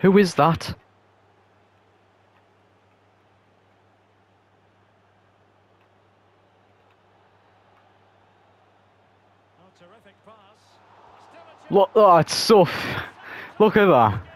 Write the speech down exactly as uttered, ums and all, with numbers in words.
Who is that? Oh, terrific pass. Still a chance. Look, oh, it's so. F Look at that.